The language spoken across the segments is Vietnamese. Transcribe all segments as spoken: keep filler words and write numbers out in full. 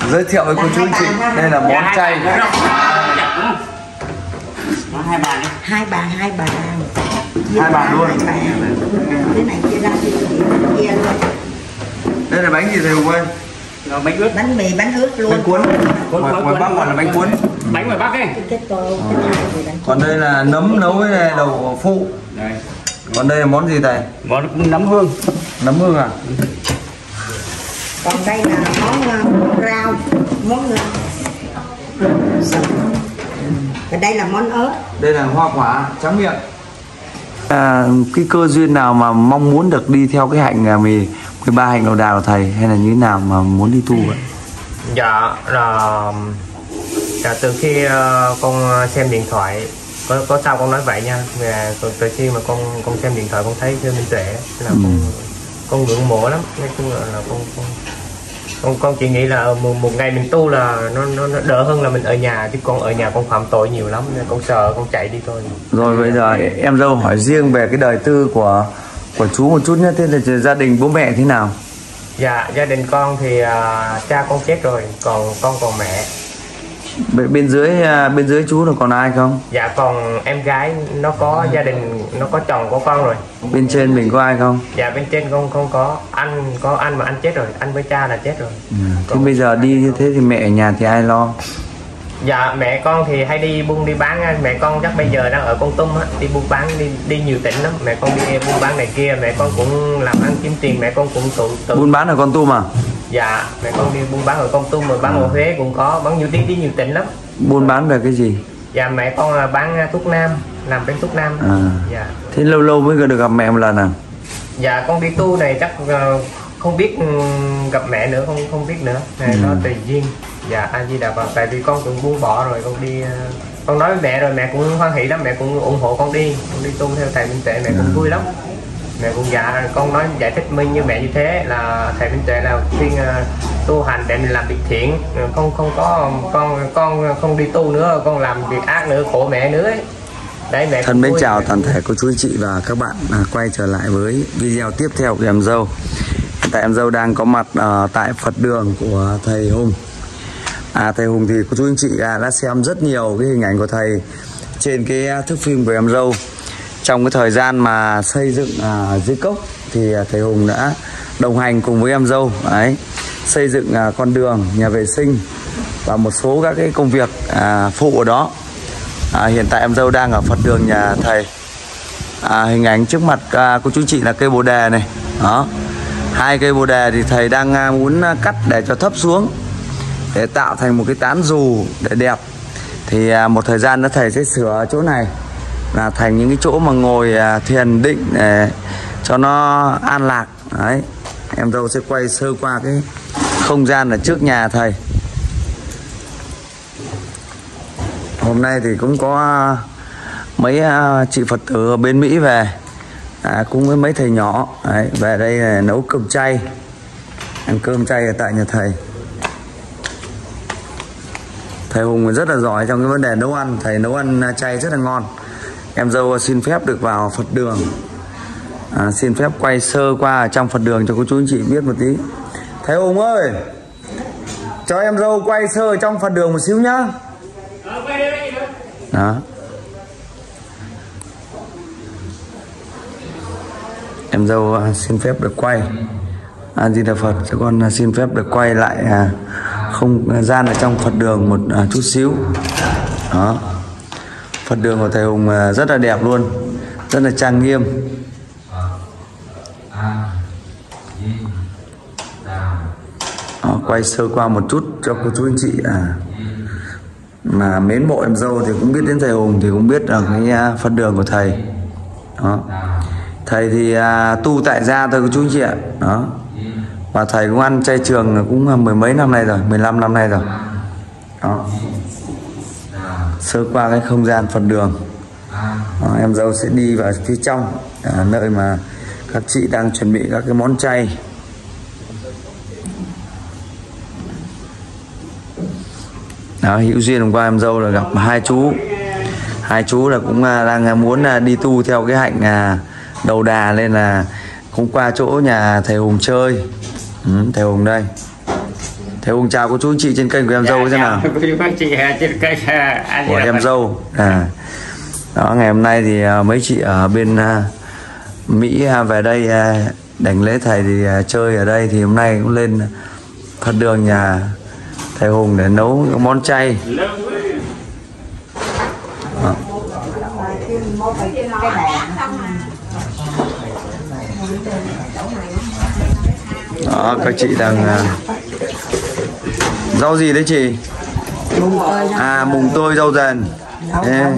Giới thiệu với cô chú anh chị, đây là món chay. Hai bàn đi. Hai bàn, hai bàn. Hai bàn luôn. Hai bàn. Cái này chia ra thì kia luôn. Đây là bánh gì thầy Hùng ơi? Rồi bánh ướt. Bánh mì, bánh ướt luôn. Bánh cuốn. Cuốn, ngoài, cuốn, ngoài Bắc gọi là bánh cuốn. Bánh ngoài Bắc ấy. Cái tô, cái này thì bánh. Còn đây là nấm nấu với này đậu phụ. Đây. Còn đây là món gì thầy? Món nấm hương. Nấm hương à? Còn đây là món uh, rau, món uh, và đây là món ớt. Đây là hoa quả trắng miệng. À, cái cơ duyên nào mà mong muốn được đi theo cái hạnh mười mười ba hạnh đầu đà của thầy hay là như thế nào mà muốn đi tu vậy? Dạ là dạ, từ khi uh, con xem điện thoại có có sao con nói vậy nha, về từ, từ khi mà con con xem điện thoại con thấy Sư Minh Tuệ là ừ. con con ngưỡng mộ lắm, nói chung là, là con con con con chỉ nghĩ là một, một ngày mình tu là nó, nó nó đỡ hơn là mình ở nhà, chứ con ở nhà con phạm tội nhiều lắm nên con sợ con chạy đi thôi. Rồi bây giờ em dâu hỏi riêng về cái đời tư của của chú một chút nhé, thế là gia đình bố mẹ thế nào? Dạ gia đình con thì uh, cha con chết rồi, còn con còn mẹ. Bên dưới bên dưới chú là còn ai không? Dạ còn em gái nó có gia đình, nó có chồng có con rồi. Bên trên mình có ai không? Dạ bên trên con không có, anh có anh mà anh chết rồi, anh với cha là chết rồi. Ừ. Thế bây giờ đi như thế thì mẹ ở nhà thì ai lo? Dạ mẹ con thì hay đi buôn đi bán, mẹ con chắc bây giờ đang ở Kon Tum á, đi buôn bán đi đi nhiều tỉnh lắm, mẹ con đi buôn bán này kia, mẹ con cũng làm ăn kiếm tiền, mẹ con cũng tự tự buôn bán ở Kon Tum à? Dạ mẹ con đi buôn bán ở Kon Tum rồi bán ở Huế cũng có, bán nhiều đi đi nhiều tỉnh lắm. Buôn bán về cái gì? Dạ mẹ con là bán thuốc nam, làm bên thuốc nam. À. Dạ. Thế lâu lâu mới được gặp mẹ một lần à? Dạ con đi tu này chắc không biết gặp mẹ nữa, không không biết nữa, này ừ. nó tùy duyên. Dạ A Di Đà Phật, tại vì con cũng buông bỏ rồi, con đi con nói với mẹ rồi, mẹ cũng hoan hỷ lắm, mẹ cũng ủng hộ con đi, con đi tu theo thầy Minh Tuệ, mẹ cũng vui lắm. Mẹ cũng dạ con nói giải thích minh như mẹ như thế là thầy Minh Tuệ là khuyên uh, tu hành để mình làm việc thiện, không không có con con không đi tu nữa, con làm việc ác nữa, khổ mẹ nữa ấy. Đấy, mẹ thân mến chào toàn thể cô chú anh chị và các bạn, à, quay trở lại với video tiếp theo của em dâu. Hiện tại em dâu đang có mặt uh, tại Phật đường của thầy Hùng. À, thầy Hùng thì cô chú anh chị à, đã xem rất nhiều cái hình ảnh của thầy trên cái thước phim của em dâu. Trong cái thời gian mà xây dựng à, dưới cốc thì à, thầy Hùng đã đồng hành cùng với em dâu đấy, xây dựng à, con đường, nhà vệ sinh và một số các cái công việc à, phụ ở đó. À, hiện tại em dâu đang ở Phật đường nhà thầy. À, hình ảnh trước mặt à, cô chú chị là cây bồ đề này, đó, hai cây bồ đề thì thầy đang à, muốn cắt để cho thấp xuống để tạo thành một cái tán dù để đẹp. Thì à, một thời gian nữa thầy sẽ sửa chỗ này là thành những cái chỗ mà ngồi à, thiền định để cho nó an lạc. Đấy, em dâu sẽ quay sơ qua cái không gian ở trước nhà thầy. Hôm nay thì cũng có mấy chị Phật tử ở bên Mỹ về, à, cũng với mấy thầy nhỏ đấy, về đây là nấu cơm chay, ăn cơm chay ở tại nhà thầy. Thầy Hùng rất là giỏi trong cái vấn đề nấu ăn, thầy nấu ăn chay rất là ngon. Em dâu xin phép được vào Phật đường, à, xin phép quay sơ qua ở trong Phật đường cho cô chú anh chị biết một tí. Thầy Hùng ơi, cho em dâu quay sơ ở trong Phật đường một xíu nhá. Đó. Em dâu xin phép được quay. A Di Đà Phật, cho con xin phép được quay lại à, không gian ở trong Phật đường một à, chút xíu. Đó. Phật đường của thầy Hùng à, rất là đẹp luôn, rất là trang nghiêm. Đó, quay sơ qua một chút cho cô chú anh chị à, mà mến mộ em dâu thì cũng biết đến thầy Hùng thì cũng biết ở cái à, Phật đường của thầy. Đó. Thầy thì à, tu tại gia thôi cô chú anh chị ạ. Đó. Và thầy cũng ăn chay trường cũng mười mấy năm nay rồi, mười lăm năm nay rồi. Đó. Sơ qua cái không gian Phật đường. Đó, em dâu sẽ đi vào phía trong à, nơi mà các chị đang chuẩn bị các cái món chay. Đó, hữu duyên hôm qua em dâu là gặp hai chú. Hai chú là cũng đang muốn đi tu theo cái hạnh đầu đà, nên là cũng qua chỗ nhà thầy Hùng chơi. Ừ, thầy Hùng đây. Thầy Hùng chào cô chú anh chị trên kênh của em dâu thế nào? Cô chú anh chị trên kênh anh Của em dâu. À. Đó, ngày hôm nay thì uh, mấy chị ở bên uh, Mỹ uh, về đây uh, đánh lễ thầy thì uh, chơi ở đây, thì hôm nay cũng lên Phật đường nhà thầy Hùng để nấu những món chay. Đó. Đó, các chị đang uh, rau gì đấy chị? Mùng tơi. À, mùng tơi rau rền. Thế,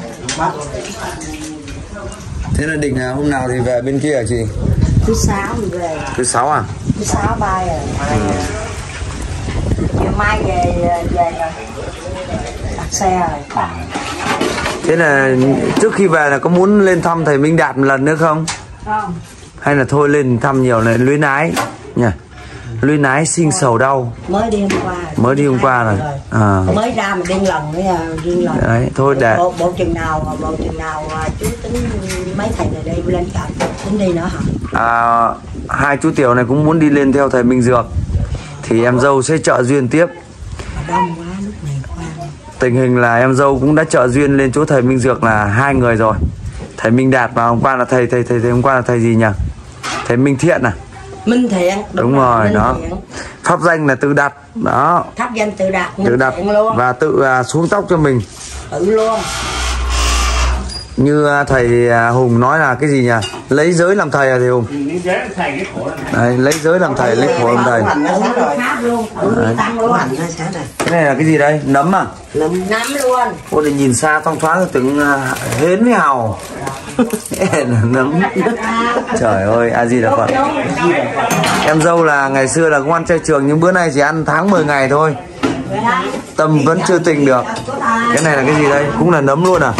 thế là định là hôm nào thì về bên kia hả chị? Thứ sáu thì về. Thứ sáu à? Thứ sáu bay rồi. Mai, chiều mai về về rồi. Đặt xe rồi. Thế là trước khi về là có muốn lên thăm thầy Minh Đạt một lần nữa không? Không. Hay là thôi lên thăm nhiều này luyến ái nhỉ? Luyến ái sinh sầu đau. Mới đi hôm qua. Mới đi hôm qua rồi. À. Mới ra mà điên lần nữa, điên lần. Đấy, thôi để bộ, bộ chừng nào bộ chừng nào chú tính mấy thầy này đây lên tập tính đi nữa hả? à, hai chú tiểu này cũng muốn đi lên theo thầy Minh Dược, thì em dâu sẽ trợ duyên tiếp. Đông quá lúc này qua. Tình hình là em dâu cũng đã trợ duyên lên chỗ thầy Minh Dược là hai người rồi. Thầy Minh Đạt và hôm qua là thầy thầy thầy, thầy hôm qua là thầy gì nhỉ? Thầy Minh Thiện à? Minh Thiện. Đúng, đúng rồi, Minh đó. Thiện. Pháp danh là tự đặt đó. Pháp danh tự đặt. Tự đặt luôn. và tự uh, xuống tóc cho mình. Tự luôn. Như uh, thầy uh, Hùng nói là cái gì nhỉ? Lấy giới làm thầy à thầy Hùng? Đấy, lấy giới làm thầy, lấy khổ làm thầy. Pháp luôn. Tự tăng luôn. Cái này là cái gì đây? Nấm à? Nấm luôn. Cô để nhìn xa thoang thoáng tưởng uh, hến với hàu. Nấm. Trời ơi, a di đà Phật. Em dâu là ngày xưa là cũng ăn chay trường, nhưng bữa nay chỉ ăn tháng mười ngày thôi. Tâm vẫn chưa tỉnh được. Cái này là cái gì đây? Cũng là nấm luôn à?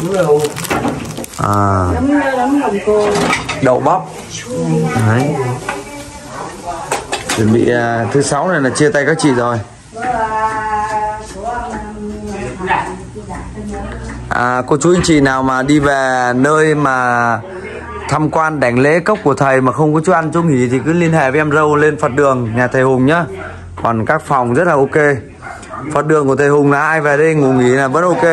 À, đậu bắp. Đấy. Chuẩn bị uh, thứ sáu này là chia tay các chị rồi. À, cô chú anh chị nào mà đi về nơi mà tham quan đảnh lễ cốc của thầy mà không có chỗ ăn chỗ nghỉ thì cứ liên hệ với em dâu lên Phật đường nhà thầy Hùng nhá. Còn các phòng rất là ok. Phật đường của thầy Hùng là ai về đây ngủ nghỉ là vẫn ok.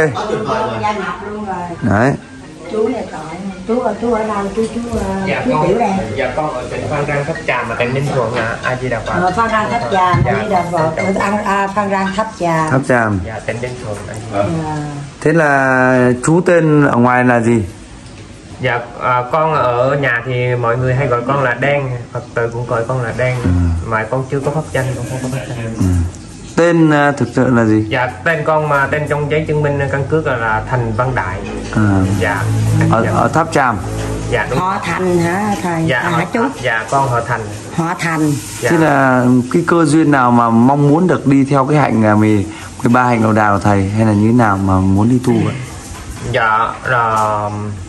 Đấy. Chú này chú ở chú ở đâu? Chú chú dạ chú con, Tiểu đây. dạ con ở tỉnh Phan Rang Tháp Chàm mà tỉnh Ninh Thuận là A Di Đà Phật. Ờ, Phan Rang Tháp Chàm, A Di Đà Phật. À, Phan Rang Tháp Chàm. Tháp Chàm. Dạ tỉnh Ninh Thuận. À. Thế là chú tên ở ngoài là gì? Dạ à, con ở nhà thì mọi người hay gọi con là Đen, Phật tử cũng gọi con là Đen. Ừ. Mà con chưa có pháp danh, con không có pháp danh. Ừ. Tên uh, thực sự là gì? Dạ tên con mà tên trong giấy chứng minh căn cước là, là Thành Văn Đại. À. Dạ. Ở, dạ. ở Tháp Chàm. Dạ đúng. Họ Thành hả thầy? Dạ, à, họ, hả chú? dạ con họ Thành. Họ Thành. Dạ. Thế là cái cơ duyên nào mà mong muốn được đi theo cái hạnh là mười ba hạnh đầu đà của thầy, hay là như thế nào mà muốn đi tu vậy? Dạ là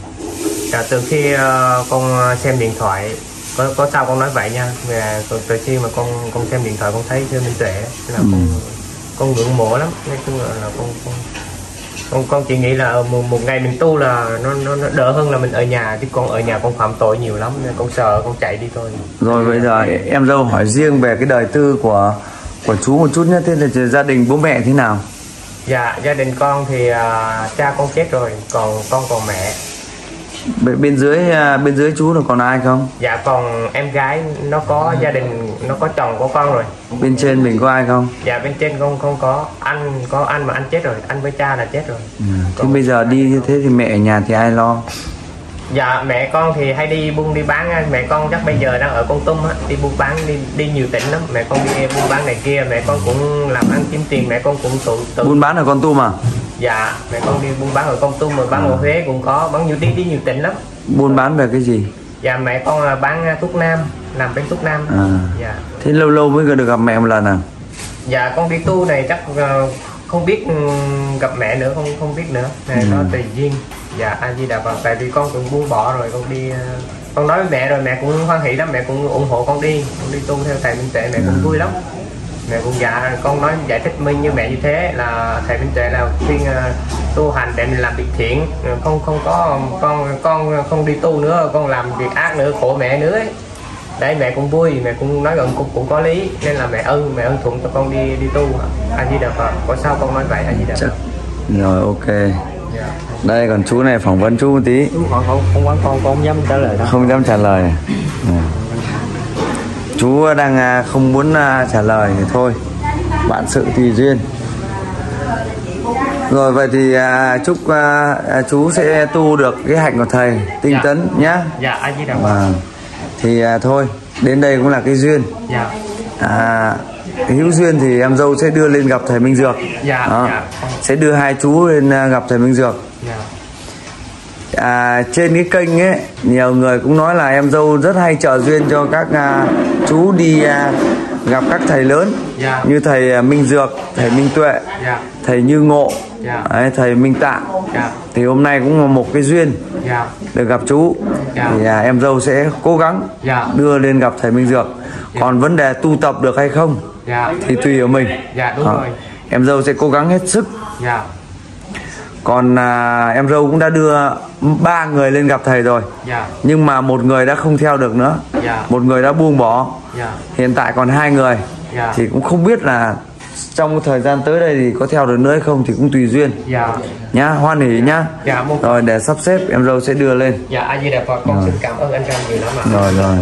dạ, từ khi uh, con xem điện thoại, có có sao con nói vậy nha, về từ, từ khi mà con con xem điện thoại con thấy Sư Minh Tuệ là ừ. con con ngưỡng mộ lắm, nói chung là, là con con con con chỉ nghĩ là một, một ngày mình tu là nó, nó nó đỡ hơn là mình ở nhà, chứ con ở nhà con phạm tội nhiều lắm nên con sợ con chạy đi thôi. Rồi bây giờ em dâu hỏi riêng về cái đời tư của của chú một chút nhé. Thế là gia đình bố mẹ thế nào? Dạ gia đình con thì uh, cha con chết rồi, còn con còn mẹ. Bên, bên dưới bên dưới chú là còn ai không? Dạ còn em gái nó có gia đình, nó có chồng của con rồi. Bên trên mình có ai không? Dạ bên trên con không có, anh có anh mà anh chết rồi, anh với cha là chết rồi. Ừ. Thế bây giờ đi như thế thì mẹ ở nhà thì ai lo? Dạ mẹ con thì hay đi buôn đi bán, mẹ con chắc bây giờ đang ở Kon Tum á, đi buôn bán đi đi nhiều tỉnh lắm, mẹ con đi buôn bán này kia, mẹ con cũng làm ăn kiếm tiền, mẹ con cũng tự, tự... buôn bán ở Kon Tum à? Dạ mẹ con đi buôn bán ở Kon Tum, rồi bán à. Ở Huế cũng có, bán nhiều đi đi nhiều tỉnh lắm. Buôn bán về cái gì? Dạ mẹ con là bán thuốc nam, làm bên thuốc nam. À. Dạ. Thế lâu lâu mới được gặp mẹ một lần à? Dạ con đi tu này chắc không biết gặp mẹ nữa, không không biết nữa, này ừ. Nó tùy duyên. Dạ A Di Đà Phật, tại vì con cũng buông bỏ rồi, con đi con nói với mẹ rồi, mẹ cũng hoan hỷ lắm, mẹ cũng ủng hộ con đi, con đi tu theo thầy Minh Tuệ, mẹ cũng vui lắm. Mẹ cũng dạ con nói giải thích minh như mẹ như thế là thầy Minh Tuệ là khuyên uh, tu hành để mình làm việc thiện, không không có con con không đi tu nữa, con làm việc ác nữa, khổ mẹ nữa ấy. đấy mẹ cũng vui, mẹ cũng nói gần cũng, cũng có lý nên là mẹ ưng mẹ ưng thuận cho con đi đi tu. A Di Đà Phật. Có sao con nói vậy A Di Đà Phật. Rồi ok. Đây còn chú này phỏng vấn chú một tí. Chú không không không quán con con không dám trả lời đâu. Không dám trả lời. À. Chú đang không muốn trả lời thì thôi, bạn sự tùy duyên. Rồi vậy thì à, chúc à, chú sẽ tu được cái hạnh của thầy tinh dạ. tấn nhá. Dạ A Di Đà Phật. À, thì à, thôi đến đây cũng là cái duyên. Dạ. À, hữu duyên thì em dâu sẽ đưa lên gặp thầy Minh Dược. Dạ. Đó. Dạ. Sẽ đưa hai chú lên gặp thầy Minh Dược. Dạ. À, trên cái kênh ấy nhiều người cũng nói là em dâu rất hay trợ duyên cho các à, chú đi à, gặp các thầy lớn. Dạ. Như thầy Minh Dược, thầy Minh Tuệ, Dạ. thầy Như Ngộ, Dạ. đấy, thầy Minh Tạng. Dạ. Thì hôm nay cũng là một cái duyên Dạ. được gặp chú. Dạ. Thì à, em dâu sẽ cố gắng Dạ. đưa lên gặp thầy Minh Dược. Còn vấn đề tu tập được hay không Dạ. thì tùy ở mình. Dạ đúng Đó. rồi. Em dâu sẽ cố gắng hết sức. Dạ. Còn à, em dâu cũng đã đưa ba người lên gặp thầy rồi. Dạ. Nhưng mà một người đã không theo được nữa. Dạ. Một người đã buông bỏ. Dạ. Hiện tại còn hai người. Dạ. Thì cũng không biết là trong thời gian tới đây thì có theo được nữa hay không thì cũng tùy duyên. Dạ. Nhá, hoan hỉ nhá. Dạ, một... Rồi để sắp xếp em dâu sẽ đưa lên. Dạ A Di Đà Phật. Con rồi. xin cảm ơn anh Trâm nhiều lắm ạ. Rồi rồi.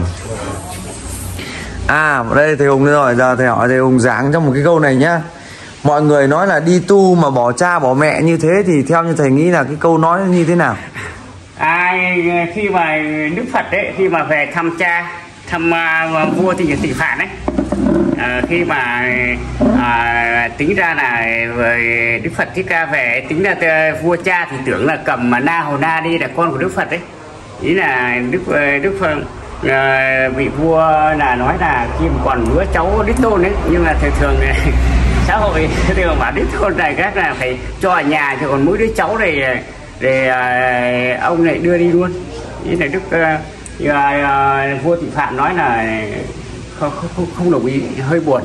À đây thầy Hùng rồi. Giờ thầy hỏi thầy Hùng giảng trong một cái câu này nhá. Mọi người nói là đi tu mà bỏ cha bỏ mẹ như thế thì theo như thầy nghĩ là cái câu nói như thế nào? Ai khi mà Đức Phật ấy, khi mà về thăm cha, thăm uh, vua thì Tỳ Phạn ấy, uh, khi mà uh, tính ra là uh, Đức Phật Thích Ca về, tính ra uh, vua cha thì tưởng là cầm mà Na Hầu Na đi là con của Đức Phật ấy. Ý là Đức uh, Đức Phật uh, vị vua là nói là khi mà còn đứa cháu đích tôn ấy, nhưng mà thường thường xã hội thường bảo đích tôn này các là phải cho ở nhà, thì còn mỗi đứa cháu này để uh, ông này đưa đi luôn. Ý là Đức uh, uh, uh, vua Tỳ Phạn nói là không, không, không đồng ý, hơi buồn.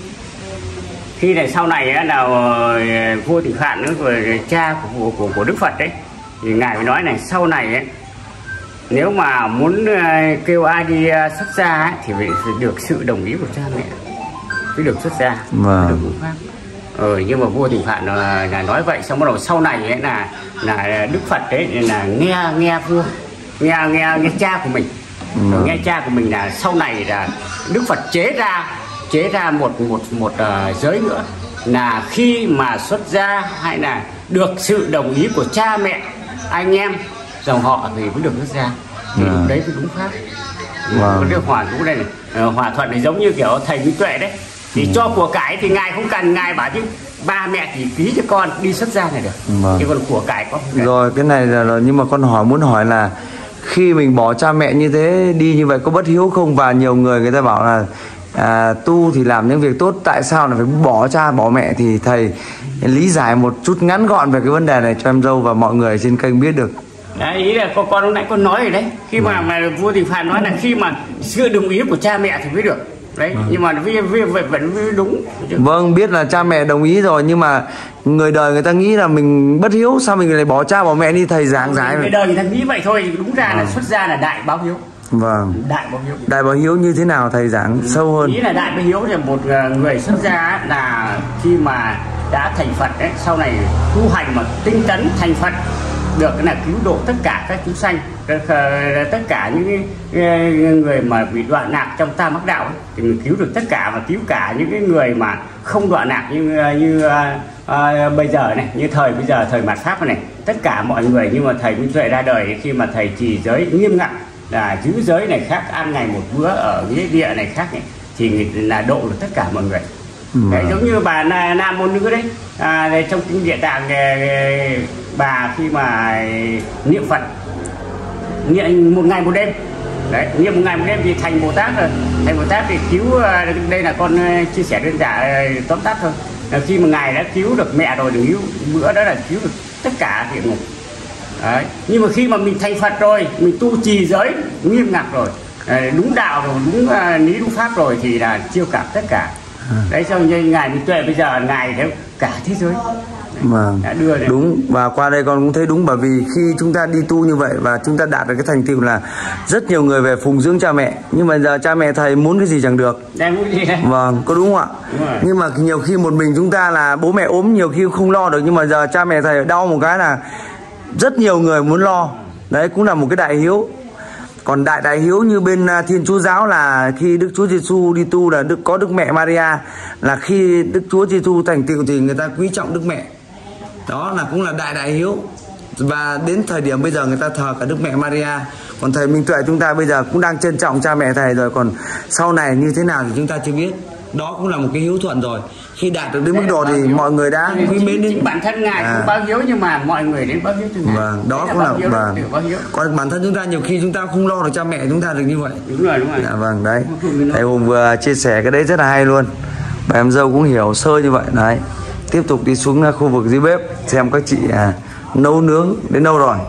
Khi này sau này uh, là uh, vua Tỳ Phạn nữa rồi cha của, của của Đức Phật đấy, thì ngài mới nói này, sau này ấy, nếu mà muốn uh, kêu ai đi uh, xuất gia ấy, thì phải được sự đồng ý của cha mẹ mới được xuất gia, vâng. được ngũ pháp. Ừ, nhưng mà vua Tỳ Phạn là, là nói vậy, xong bắt đầu sau này ấy là là Đức Phật đấy là nghe nghe vua nghe nghe nghe cha của mình, vâng. nghe cha của mình là sau này là Đức Phật chế ra chế ra một một một uh, giới nữa, là khi mà xuất gia hay là được sự đồng ý của cha mẹ anh em dòng họ thì mới được xuất gia. Thì vâng. đấy mới đúng pháp. Vâng. Cái hòa cũng đây này, uh, hòa thuận này giống như kiểu thầy Minh Tuệ đấy, thì ừ. cho của cải thì ngài không cần, ngài bảo chứ ba mẹ thì ký cho con đi xuất gia này được, vâng. chứ còn của cải con không. Rồi cái này là rồi, nhưng mà con hỏi muốn hỏi là khi mình bỏ cha mẹ như thế đi như vậy có bất hiếu không? Và nhiều người người ta bảo là à, tu thì làm những việc tốt, tại sao là phải bỏ cha bỏ mẹ? Thì thầy lý giải một chút ngắn gọn về cái vấn đề này cho em dâu và mọi người trên kênh biết được. Đấy, ý là con con lúc nãy con nói rồi đấy, khi mà ừ. mà vua Tỳ Phạn nói là khi mà sự đồng ý của cha mẹ thì mới được đấy, ừ. nhưng mà vì, vì, vì, vẫn đúng. Vâng, biết là cha mẹ đồng ý rồi, nhưng mà người đời người ta nghĩ là mình bất hiếu, sao mình lại bỏ cha bỏ mẹ đi? Thầy giảng giải người đời người ta nghĩ vậy thôi, đúng ra ừ. là xuất gia là đại báo hiếu. Vâng. Đại báo hiếu. Đại báo hiếu như thế nào thầy giảng ừ. sâu hơn? Ý là đại báo hiếu là một người xuất gia là khi mà đã thành Phật đấy, sau này tu hành mà tinh tấn thành Phật được cái là cứu độ tất cả các chúng sanh, tất cả những người mà bị đoạn lạc trong tam mắc đạo ấy, thì mình cứu được tất cả, và cứu cả những cái người mà không đoạn lạc như như à, bây giờ này, như thời bây giờ thời mạt Pháp này, tất cả mọi người. Nhưng mà thầy Minh Tuệ ra đời khi mà thầy trì giới nghiêm ngặt, là giữ giới này khác, ăn ngày một bữa ở nghĩa địa này khác này, thì là độ được tất cả mọi người. Ừ. Đấy, giống như bà Nam Môn Nữ đấy, à, trong kinh Địa Tạng bà khi mà niệm Phật niệm một ngày một đêm đấy, niệm một ngày một đêm thì thành Bồ Tát rồi. Thành Bồ Tát thì cứu, đây là con chia sẻ đơn giản tóm tắt thôi, là khi mà ngài đã cứu được mẹ rồi, được cứu bữa đó là cứu được tất cả địa ngục đấy. Nhưng mà khi mà mình thành Phật rồi, mình tu trì giới nghiêm ngặt rồi, đúng đạo rồi, đúng lý đúng pháp rồi, thì là chiêu cảm tất cả À. Đấy xong như ngài Minh Tuệ bây giờ ngài đấy cả thế giới Vâng. đã đưa này. Đúng, và qua đây con cũng thấy đúng, bởi vì khi chúng ta đi tu như vậy và chúng ta đạt được cái thành tựu là rất nhiều người về phụng dưỡng cha mẹ, nhưng mà giờ cha mẹ thầy muốn cái gì chẳng được. Đang muốn gì đấy? Vâng, có đúng không ạ? Đúng rồi. Nhưng mà nhiều khi một mình chúng ta là bố mẹ ốm nhiều khi không lo được, nhưng mà giờ cha mẹ thầy đau một cái là rất nhiều người muốn lo. Đấy cũng là một cái đại hiếu. Còn đại đại hiếu như bên Thiên Chúa giáo là khi Đức Chúa Giêsu đi tu là đức có Đức Mẹ Maria, là khi Đức Chúa Giêsu thành tựu thì người ta quý trọng Đức Mẹ. Đó là cũng là đại đại hiếu. Và đến thời điểm bây giờ người ta thờ cả Đức Mẹ Maria. Còn thầy Minh Tuệ chúng ta bây giờ cũng đang trân trọng cha mẹ thầy rồi, còn sau này như thế nào thì chúng ta chưa biết. Đó cũng là một cái hiếu thuận rồi. Khi đạt được đến mức độ thì mọi người đã quý mến đến. Bản thân ngài à. cũng báo hiếu, nhưng mà mọi người đến báo hiếu cho ngài. Vâng, đó Đấy cũng là, là vâng. báo hiếu. Còn bản thân chúng ta nhiều khi chúng ta không lo được cha mẹ chúng ta được như vậy. Đúng rồi, đúng rồi. Dạ vâng, đấy. Thầy Hùng vừa chia sẻ cái đấy rất là hay luôn. Bà em dâu cũng hiểu sơ như vậy đấy. Tiếp tục đi xuống khu vực dưới bếp xem các chị à, nấu nướng đến đâu rồi.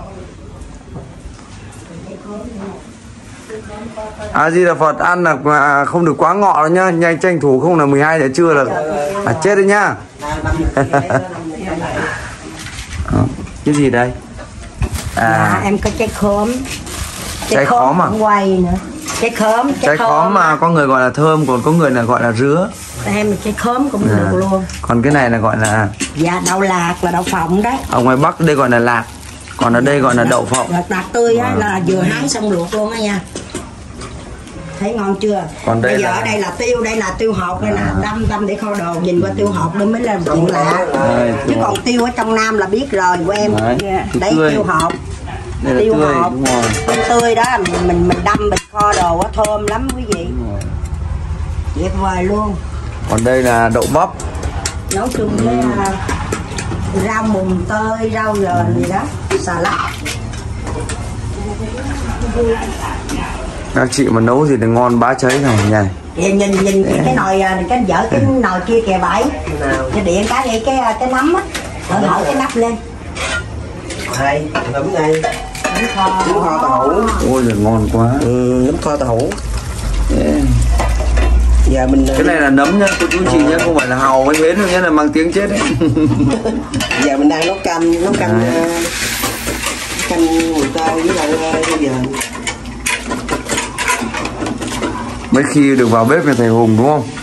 A Di Đà Phật, ăn là à, không được quá ngọ đâu nhá, nhanh tranh thủ không là mười hai giờ trưa là à, chết đấy nhá. Cái gì đây? À, Dạ, em có trái khóm. Trái khóm à? Không quay nữa. Trái khóm, trái, trái khóm mà có người gọi là thơm, còn có người là gọi là rứa. Em trái khóm cũng À. được luôn. Còn cái này là gọi là Dạ, đậu lạc là đậu phộng đấy. ở ngoài Bắc đây gọi là lạc, còn ở đây gọi là đậu phộng. Lạc, lạc tươi á, Vâng. là vừa hái xong luộc luôn á nha. Thấy ngon chưa? Còn đây Bây giờ là- ở đây là tiêu, đây là tiêu hột, đây là đâm đâm để kho đồ, nhìn qua tiêu hột đây mới là chuyện lạ. Đây, Chứ tiêu còn hột. tiêu ở trong Nam là biết rồi của em. Đấy, tiêu Đấy tươi. tiêu hột. Đây là Tiêu tươi, hột. đúng rồi. Tiêu tươi đó mình mình mình đâm mình kho đồ á, thơm lắm quý vị. Tuyệt vời luôn. Còn đây là đậu bắp. Nấu chung với uh, rau mùng tơi, rau dền gì đó, xà lách. Các chị mà nấu gì thì ngon bá cháy nào nhỉ. Kìa, nhìn nhìn cái, cái nồi à, cái dở cái nồi kia kìa bảy. Cái điện cái đi cái cái nấm á, mở mở cái nắp lên. Hay, nấm ngay. Nấm kho. Nấm kho tàu hũ. Ôi giời ngon quá. Ừ, nấm kho tàu hũ. Dạ mình Cái này là nấm nhá, cô chú chị nhá, không phải là hàu với hến đâu nhá, là mang tiếng chết đấy. giờ mình đang nấu canh, nấu canh À. uh, canh mùi tơi với lại uh, bây giờ Mấy khi được vào bếp với thầy Hùng đúng không?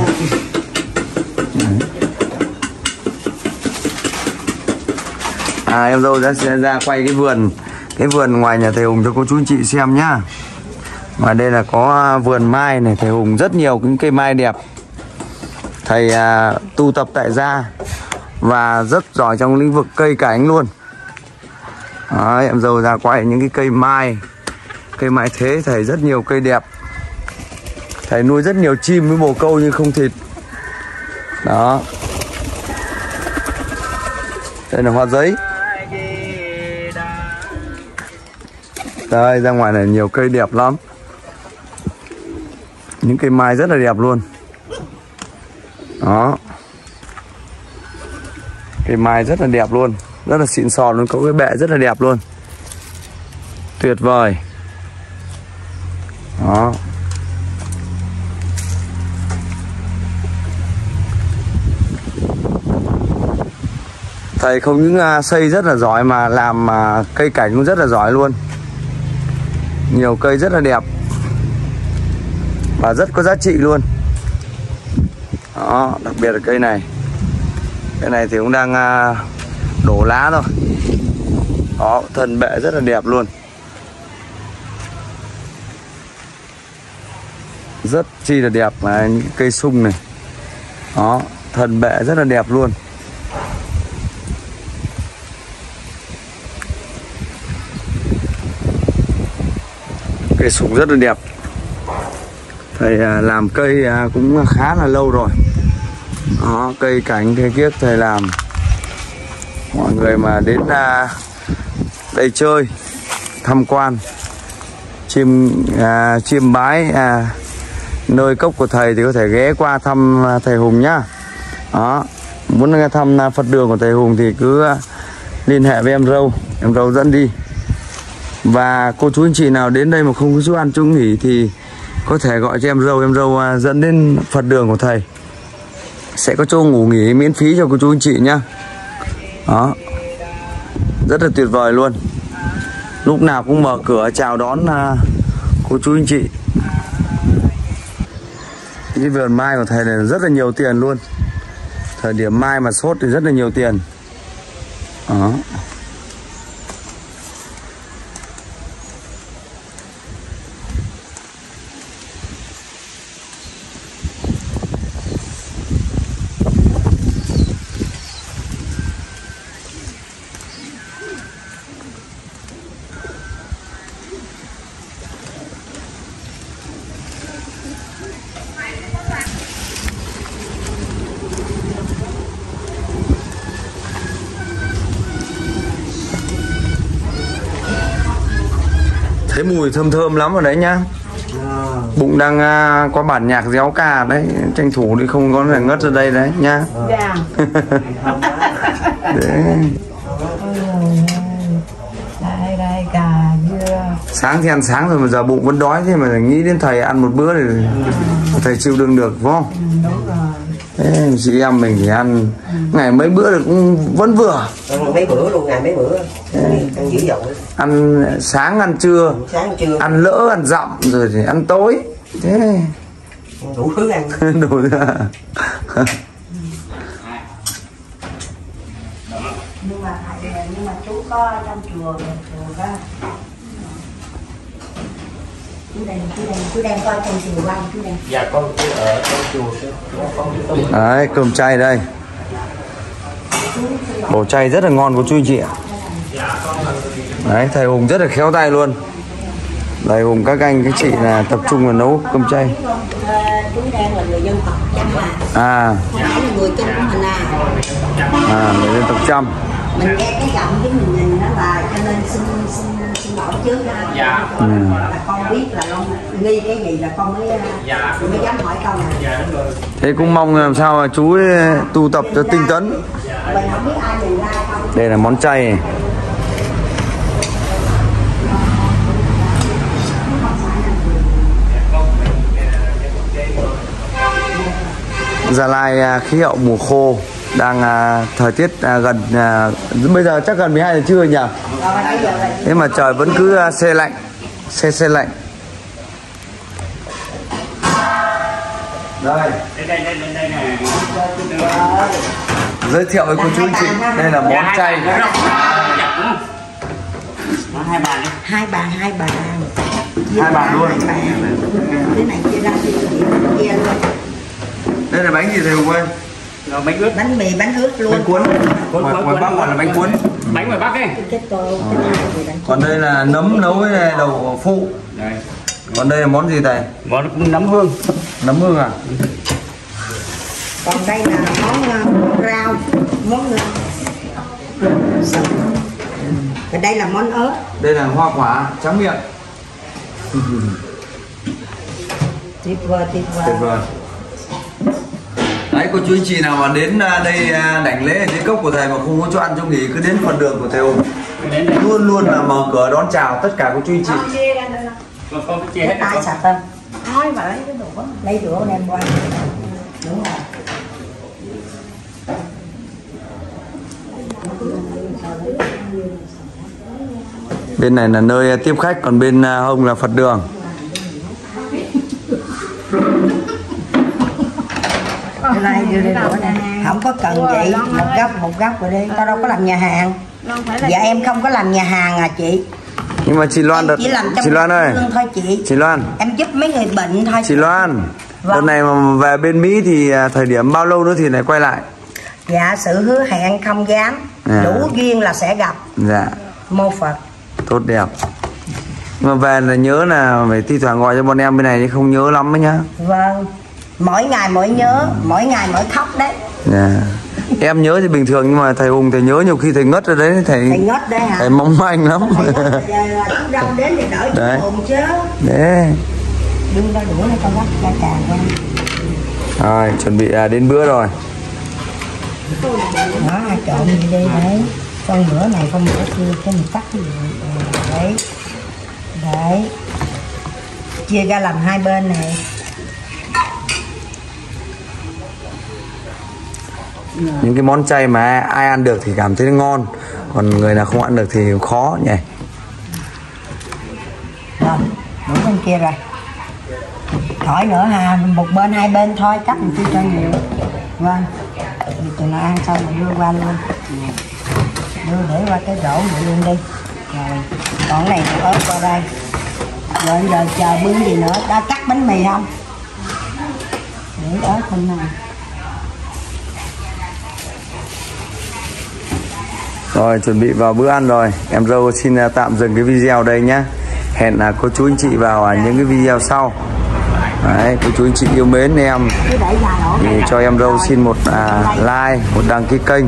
À em dâu đã sẽ ra quay cái vườn, cái vườn ngoài nhà thầy Hùng cho cô chú anh chị xem nhá. Ngoài đây là có vườn mai này, thầy Hùng rất nhiều những cây mai đẹp. Thầy à, tu tập tại gia và rất giỏi trong lĩnh vực cây cảnh luôn. Đấy, em dâu ra quay những cái cây mai, cây mai thế, thầy rất nhiều cây đẹp. Thầy nuôi rất nhiều chim với bồ câu nhưng không thịt. Đó. Đây là hoa giấy. Đây, ra ngoài này nhiều cây đẹp lắm. Những cây mai rất là đẹp luôn. Đó. Cây mai rất là đẹp luôn, rất là xịn sò luôn, có cái bệ rất là đẹp luôn. Tuyệt vời. Đó. Thầy không những xây rất là giỏi mà làm cây cảnh cũng rất là giỏi luôn. Nhiều cây rất là đẹp và rất có giá trị luôn. Đó, đặc biệt là cây này. Cây này thì cũng đang đổ lá thôi. Đó, thân bệ rất là đẹp luôn. Rất chi là đẹp mà những cây sung này. Đó, thân bệ rất là đẹp luôn. Cây sung rất là đẹp. Thầy làm cây cũng khá là lâu rồi. Đó, cây cảnh cây kiếc thầy làm. Mọi người mà đến đây chơi, tham quan, chiêm à, chiêm bái à, nơi cốc của thầy thì có thể ghé qua thăm thầy Hùng nhá. Đó, muốn thăm Phật đường của thầy Hùng thì cứ liên hệ với em dâu, em dâu dẫn đi. Và cô chú anh chị nào đến đây mà không có chỗ ăn chỗ nghỉ thì có thể gọi cho em dâu, em dâu dẫn đến Phật đường của thầy. sẽ có chỗ ngủ nghỉ miễn phí cho cô chú anh chị nhá. Đó, rất là tuyệt vời luôn, lúc nào cũng mở cửa chào đón uh, cô chú anh chị. Cái vườn mai của thầy này rất là nhiều tiền luôn, thời điểm mai mà sốt thì rất là nhiều tiền. Đó. Thấy mùi thơm thơm lắm ở đấy nhá. Bụng đang uh, có bản nhạc réo ca đấy, tranh thủ đi không có là ngất ra đây đấy nhá. Dạ. Đấy. Đây đây cà dưa. Sáng thì ăn sáng rồi mà giờ bụng vẫn đói, thế mà nghĩ đến thầy ăn một bữa thì thầy chịu đựng được phải không? Ừ, đúng rồi. Thế chị em mình thì ăn ừ. ngày mấy bữa được cũng vẫn vừa. Ăn mấy bữa luôn, ngày mấy bữa. Ăn dữ dội. Ăn sáng ăn trưa, sáng trưa. Ăn lỡ ăn dặm rồi thì ăn tối. Thế đủ thứ ăn. đủ thứ. Nhưng mà thầy nhưng mà chú có trong chùa chùa đó. Chú đang chú đang chú đang coi trong chùa quanh chú đang. Dạ con ở trong chùa chứ. Đấy, cơm chay đây. Bổ chay rất là ngon của chú anh chị ạ. Đấy, thầy Hùng rất là khéo tay luôn. Thầy Hùng các anh các chị là tập trung vào nấu cơm chay. Chú đang là người dân tộc Chăm à. À. Không phải là người Kinh của mình à. À, người dân tộc Chăm. Mình nghe cái giọng với mình nhìn nó là cho nên xin xin xin lỗi trước đó. Dạ. Ừ. Là con biết là con nghi cái gì là con mới dạ. mới dám hỏi câu này. Dạ đúng rồi. Thế cũng mong làm sao mà chú tu tập cho tinh tấn. Mình không biết ai nhìn ra không. Đây là món chay này. Gia Lai khí hậu mùa khô, đang à, thời tiết à, gần à, bây giờ chắc gần mười hai giờ trưa nhỉ. Thế mà trời vẫn cứ à, se lạnh, se se lạnh. Đây. Giới thiệu với cô chú anh chị, đây là món chay. Hai bàn hai bàn hai bàn hai bàn luôn. Cái này chia ra thì kia luôn. Đây là bánh gì thầy Hùng ơi? Rồi bánh ướt, bánh mì bánh ướt luôn. Bánh cuốn. Ngoài, ngoài Bắc gọi là bánh cuốn. Bánh ngoài Bắc ấy. Cái tô, cái này thì bánh. Còn đây là nấm nấu với đậu phụ. Đây. Còn đây là món gì thầy? Món cũng nấm hương. Nấm hương à? Còn đây là món uh, rau, món uh, và đây là món ớt. Đây là hoa quả trắng miệng. Tuyệt vời, tuyệt vời. Tuyệt vời. Đấy, cô chú anh chị nào mà đến đây đảnh lễ ở dưới cốc của thầy mà không có cho ăn cho nghỉ, cứ đến phần đường của thầy Hùng, luôn luôn là mở cửa đón chào tất cả cô chú anh chị. Con con chia hết ai sạch không? Thôi mà lấy cái đũa, lấy đũa đem qua. Đúng rồi. Bên này là nơi tiếp khách, còn bên hông là Phật đường. Này đưa đây đũa nè. Không có cần vậy, một góc một góc rồi đi. Tao đâu có làm nhà hàng. Dạ em không có làm nhà hàng à chị. Nhưng mà chị Loan đợt, chị Loan ơi, thôi chị. chị Loan, em giúp mấy người bệnh thôi. Chị Loan, vâng. Đợt này mà về bên Mỹ thì thời điểm bao lâu nữa thì lại quay lại? Dạ sự hứa hẹn không dám, à. Đủ duyên là sẽ gặp. Dạ. Mô Phật. Tốt đẹp. Mà về là nhớ là phải thi thoảng gọi cho bọn em bên này chứ không nhớ lắm ấy nhá. Vâng. Mỗi ngày mỗi nhớ, mỗi ngày mỗi khóc đấy. Dạ. Em nhớ thì bình thường nhưng mà thầy Hùng thầy nhớ nhiều khi thầy ngất rồi đấy, thầy thầy ngất đấy hả? Thầy mong manh lắm. Thầy đâu đến thì đỡ cho hồn chứ. Đấy. Đừng ra đũa này con gắt ra càng ra. Rồi, chuẩn bị à, đến bữa rồi. Đó, trộn gì đây đấy. Con bữa này con bữa kia cái mình cắt cái gì. Đấy. Đấy. Chia ra làm hai bên này. Những cái món chay mà ai ăn được thì cảm thấy nó ngon, còn người nào không ăn được thì khó nhỉ. Rồi, đủ bên kia rồi. Thổi nữa ha, một bên hai bên thôi, cắt mình chưa cho nhiều. Vâng. Thì tụi nó ăn xong rồi đưa qua luôn. Đưa để qua cái rổ này luôn đi. Rồi, còn cái này thì ớt qua đây. Rồi giờ chờ bún gì nữa, đã cắt bánh mì không? Để ớt bên này. Rồi chuẩn bị vào bữa ăn rồi. Em dâu xin tạm dừng cái video đây nhé. Hẹn là cô chú anh chị vào những cái video sau. Đấy, cô chú anh chị yêu mến em thì cho em dâu xin một à, like, một đăng ký kênh.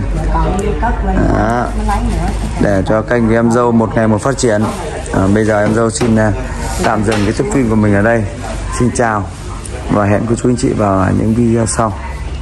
Đó, để cho kênh của em dâu một ngày một phát triển. À, bây giờ em dâu xin à, tạm dừng cái thước phim của mình ở đây. Xin chào và hẹn cô chú anh chị vào những video sau.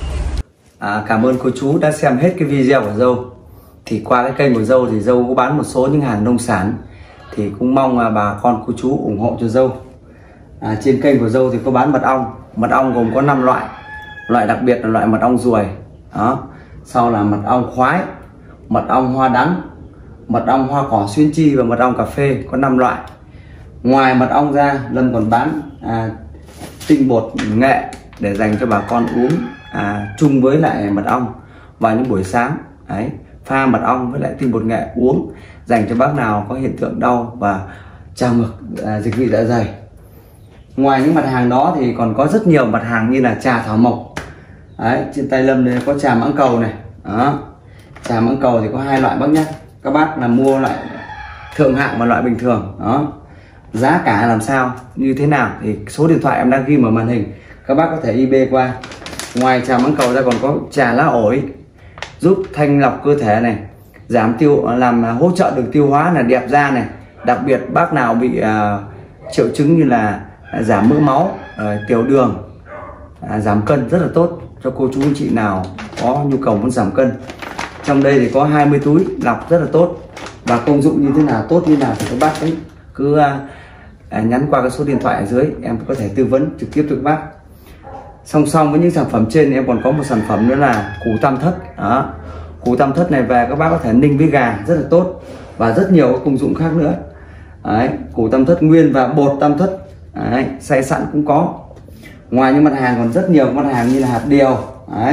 À, cảm ơn cô chú đã xem hết cái video của dâu. Thì qua cái kênh của dâu thì dâu có bán một số những hàng nông sản, thì cũng mong à, bà con cô chú ủng hộ cho dâu. À, trên kênh của dâu thì có bán mật ong. Mật ong gồm có năm loại. Loại đặc biệt là loại mật ong ruồi. Đó. Sau là mật ong khoái, mật ong hoa đắng, mật ong hoa cỏ xuyên chi và mật ong cà phê, có năm loại. Ngoài mật ong ra, Lâm còn bán à, tinh bột nghệ để dành cho bà con uống à, chung với lại mật ong vào những buổi sáng. Đấy, pha mật ong với lại tinh bột nghệ uống dành cho bác nào có hiện tượng đau và trào ngược à, dịch vị dạ dày. Ngoài những mặt hàng đó thì còn có rất nhiều mặt hàng như là trà thảo mộc. Đấy, trên tay Lâm đây có trà mãng cầu này. Đó. Trà mãng cầu thì có hai loại bác nhé. Các bác là mua loại thượng hạng và loại bình thường. Đó. Giá cả làm sao, như thế nào thì số điện thoại em đang ghi ở màn hình. Các bác có thể i bê qua. Ngoài trà mãng cầu ra còn có trà lá ổi, giúp thanh lọc cơ thể này, giảm tiêu, làm hỗ trợ được tiêu hóa là đẹp da này. Đặc biệt bác nào bị uh, triệu chứng như là giảm mỡ máu, uh, tiểu đường, uh, giảm cân rất là tốt cho cô chú anh chị nào có nhu cầu muốn giảm cân. Trong đây thì có hai mươi túi lọc rất là tốt, và công dụng như thế nào, tốt như nào thì các bác ấy cứ uh, uh, nhắn qua cái số điện thoại ở dưới, em có thể tư vấn trực tiếp cho các bác. Song song với những sản phẩm trên em còn có một sản phẩm nữa là củ tam thất. Đó. Củ tam thất này về các bác có thể ninh với gà rất là tốt, và rất nhiều công dụng khác nữa. Đấy, củ tam thất nguyên và bột tam thất đấy, xay sẵn cũng có. Ngoài những mặt hàng còn rất nhiều mặt hàng như là hạt điều. Đấy.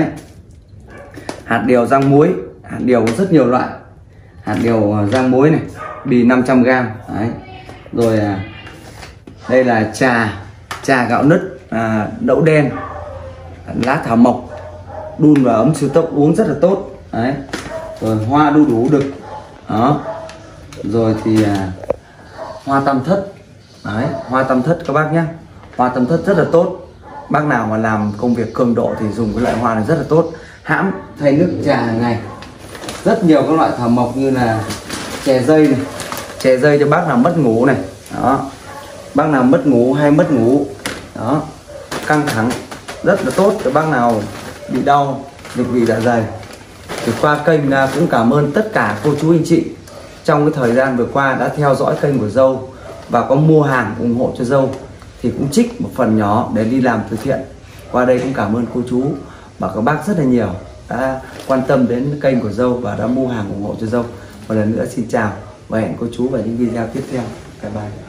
Hạt điều rang muối, hạt điều có rất nhiều loại. Hạt điều rang muối này, bì năm trăm gam. Đấy. Rồi đây là trà trà gạo nứt, à, đậu đen, lá thảo mộc, đun vào ấm siêu tốc uống rất là tốt. Đấy. Rồi hoa đu đủ đực. Đó. Rồi thì à, hoa tam thất. Đấy, hoa tam thất các bác nhé. Hoa tam thất rất là tốt. Bác nào mà làm công việc cường độ thì dùng cái loại hoa này rất là tốt. Hãm thay nước trà hàng ngày. Rất nhiều các loại thảo mộc như là chè dây này, chè dây cho bác nào mất ngủ này. Đó. Bác nào mất ngủ hay mất ngủ, đó, căng thẳng rất là tốt cho bác nào bị đau dịch vị dạ dày. Thì qua kênh cũng cảm ơn tất cả cô chú anh chị trong cái thời gian vừa qua đã theo dõi kênh của dâu và có mua hàng ủng hộ cho dâu, thì cũng trích một phần nhỏ để đi làm từ thiện. Qua đây cũng cảm ơn cô chú và các bác rất là nhiều đã quan tâm đến kênh của dâu và đã mua hàng ủng hộ cho dâu. Một lần nữa xin chào và hẹn cô chú vào những video tiếp theo. Bye bye.